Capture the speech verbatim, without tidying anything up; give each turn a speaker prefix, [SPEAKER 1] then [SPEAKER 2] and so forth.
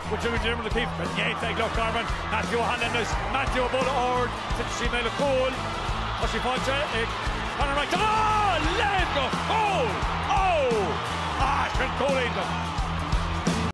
[SPEAKER 1] with Jimmy Jimmer the Keith, but Yates like Loch Garman, Matthew Hannes, Matthew Bola Ord, Shinay Lacole, Oshi Fonche, Conor McDonald, let go, goal!